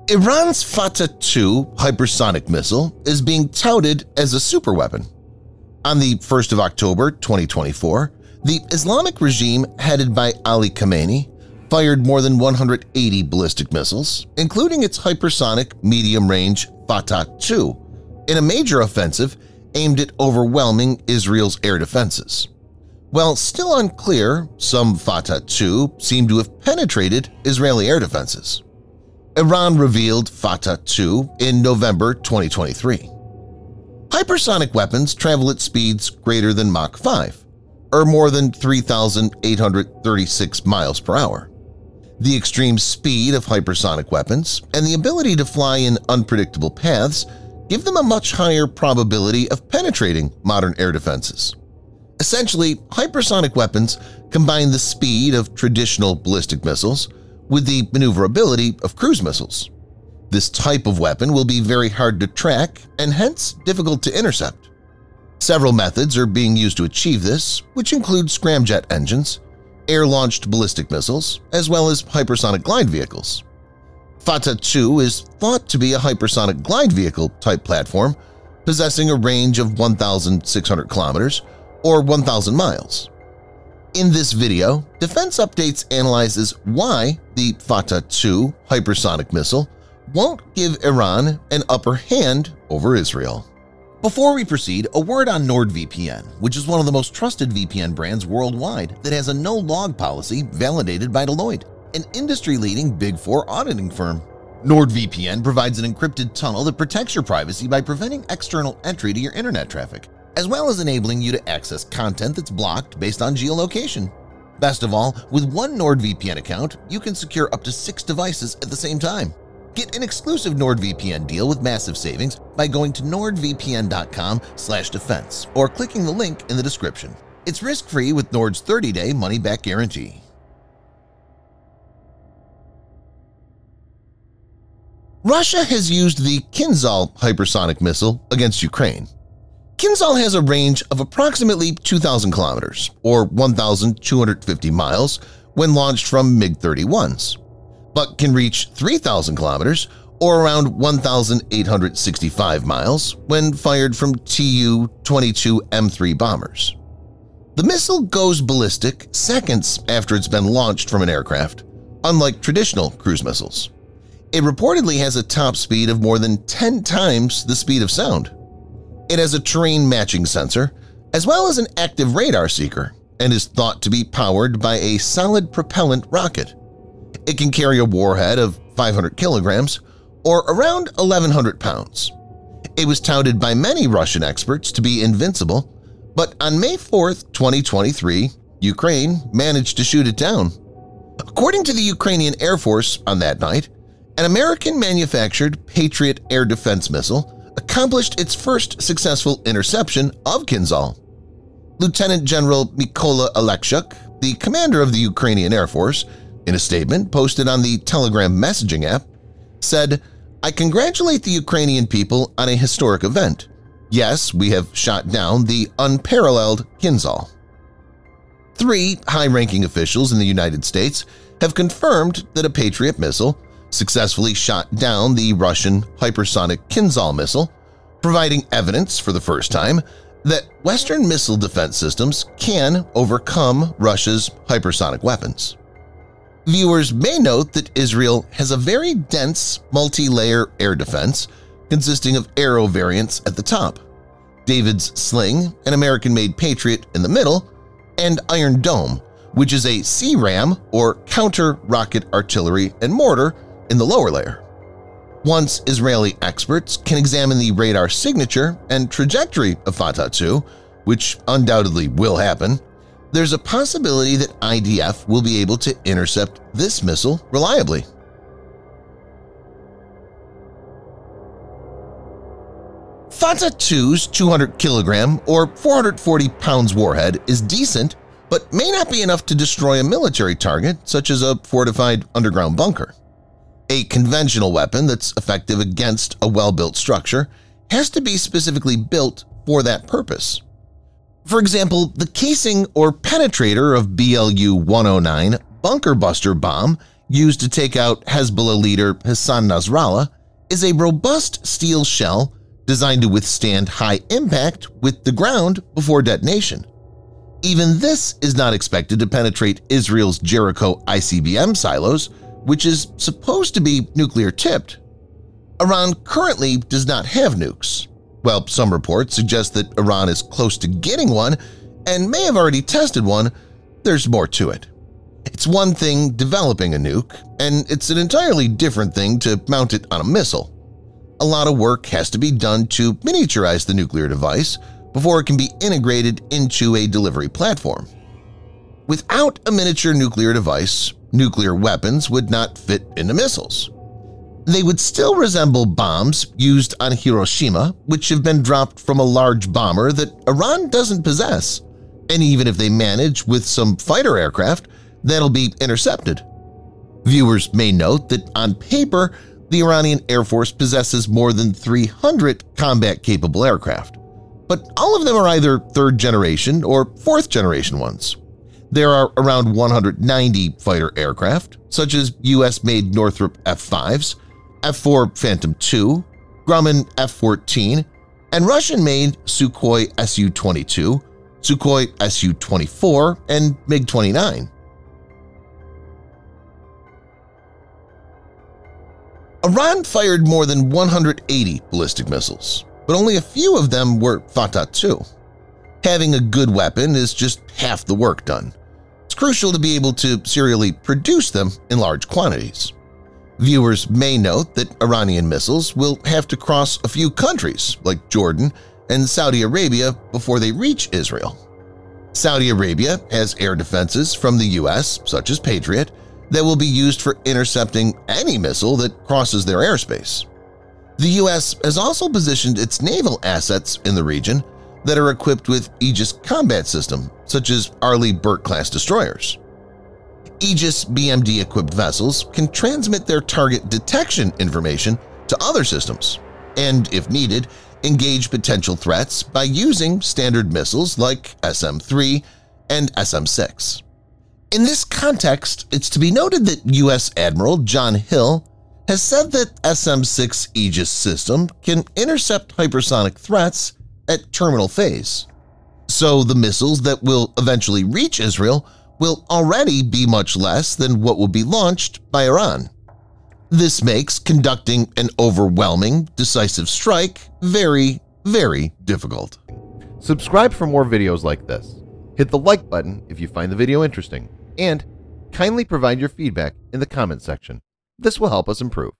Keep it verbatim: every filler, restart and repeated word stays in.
Iran's Fattah two hypersonic missile is being touted as a superweapon. On the first of October twenty twenty-four, the Islamic regime headed by Ali Khamenei fired more than one hundred eighty ballistic missiles, including its hypersonic medium-range Fattah two, in a major offensive aimed at overwhelming Israel's air defenses. While still unclear, some Fattah two seem to have penetrated Israeli air defenses. Iran revealed Fattah two in November twenty twenty-three. Hypersonic weapons travel at speeds greater than Mach five, or more than three thousand eight hundred thirty-six miles per hour. The extreme speed of hypersonic weapons and the ability to fly in unpredictable paths give them a much higher probability of penetrating modern air defenses. Essentially, hypersonic weapons combine the speed of traditional ballistic missiles with the maneuverability of cruise missiles. This type of weapon will be very hard to track and hence difficult to intercept. Several methods are being used to achieve this, which include scramjet engines, air-launched ballistic missiles, as well as hypersonic glide vehicles. Fattah two is thought to be a hypersonic glide vehicle type platform possessing a range of one thousand six hundred kilometers or one thousand miles. In this video, Defense Updates analyzes why the Fattah two hypersonic missile won't give Iran an upper hand over Israel. Before we proceed, a word on NordVPN, which is one of the most trusted V P N brands worldwide that has a no-log policy validated by Deloitte, an industry-leading Big Four auditing firm. NordVPN provides an encrypted tunnel that protects your privacy by preventing external entry to your internet traffic, as well as enabling you to access content that's blocked based on geolocation. Best of all, with one NordVPN account, you can secure up to six devices at the same time. Get an exclusive NordVPN deal with massive savings by going to nordvpn dot com slash defense or clicking the link in the description. It's risk-free with Nord's thirty day money-back guarantee. Russia has used the Kinzhal hypersonic missile against Ukraine. Kinzhal has a range of approximately two thousand kilometers or one thousand two hundred fifty miles when launched from MiG thirty-ones, but can reach three thousand kilometers or around one thousand eight hundred sixty-five miles when fired from T U twenty-two M three bombers. The missile goes ballistic seconds after it's been launched from an aircraft, unlike traditional cruise missiles. It reportedly has a top speed of more than ten times the speed of sound. It has a terrain matching sensor, as well as an active radar seeker, and is thought to be powered by a solid propellant rocket. It can carry a warhead of five hundred kilograms, or around eleven hundred pounds. It was touted by many Russian experts to be invincible, but on May fourth, twenty twenty-three, Ukraine managed to shoot it down. According to the Ukrainian Air Force on that night, an American-manufactured Patriot air defense missile accomplished its first successful interception of Kinzhal. Lieutenant General Mykola Alekshuk, the commander of the Ukrainian Air Force, in a statement posted on the Telegram messaging app, said, "I congratulate the Ukrainian people on a historic event. Yes, we have shot down the unparalleled Kinzhal." Three high-ranking officials in the United States have confirmed that a Patriot missile successfully shot down the Russian hypersonic Kinzhal missile, providing evidence for the first time that Western missile defense systems can overcome Russia's hypersonic weapons. Viewers may note that Israel has a very dense multi-layer air defense consisting of Arrow variants at the top, David's Sling, an American-made Patriot, in the middle, and Iron Dome, which is a C RAM or counter-rocket artillery and mortar in the lower layer. Once Israeli experts can examine the radar signature and trajectory of Fattah two, which undoubtedly will happen, there's a possibility that I D F will be able to intercept this missile reliably. Fattah two's two hundred kilogram or four hundred forty pounds warhead is decent, but may not be enough to destroy a military target such as a fortified underground bunker. A conventional weapon that's effective against a well-built structure has to be specifically built for that purpose. For example, the casing or penetrator of B L U one oh nine bunker buster bomb used to take out Hezbollah leader Hassan Nasrallah, is a robust steel shell designed to withstand high impact with the ground before detonation. Even this is not expected to penetrate Israel's Jericho I C B M silos, which is supposed to be nuclear-tipped. Iran currently does not have nukes. While some reports suggest that Iran is close to getting one and may have already tested one, there's more to it. It's one thing developing a nuke, and it's an entirely different thing to mount it on a missile. A lot of work has to be done to miniaturize the nuclear device before it can be integrated into a delivery platform. Without a miniature nuclear device, nuclear weapons would not fit into missiles. They would still resemble bombs used on Hiroshima, which have been dropped from a large bomber that Iran doesn't possess, and even if they manage with some fighter aircraft, that'll be intercepted. Viewers may note that on paper, the Iranian Air Force possesses more than three hundred combat-capable aircraft, but all of them are either third-generation or fourth-generation ones. There are around one hundred ninety fighter aircraft, such as U S-made Northrop F fives, F four Phantom two, Grumman F fourteen, and Russian-made Sukhoi S U twenty-two, Sukhoi S U twenty-four, and MiG twenty-nine. Iran fired more than one hundred eighty ballistic missiles, but only a few of them were Fattah two. Having a good weapon is just half the work done. It's crucial to be able to serially produce them in large quantities. Viewers may note that Iranian missiles will have to cross a few countries like Jordan and Saudi Arabia before they reach Israel. Saudi Arabia has air defenses from the U S, such as Patriot, that will be used for intercepting any missile that crosses their airspace. The U S has also positioned its naval assets in the region that are equipped with Aegis combat system, such as Arleigh Burke-class destroyers. Aegis B M D-equipped vessels can transmit their target detection information to other systems and, if needed, engage potential threats by using standard missiles like S M three and S M six. In this context, it's to be noted that U S Admiral John Hill has said that S M six Aegis system can intercept hypersonic threats at terminal phase. So the missiles that will eventually reach Israel will already be much less than what will be launched by Iran. This makes conducting an overwhelming, decisive strike very, very difficult. Subscribe for more videos like this. Hit the like button if you find the video interesting, and kindly provide your feedback in the comment section. This will help us improve.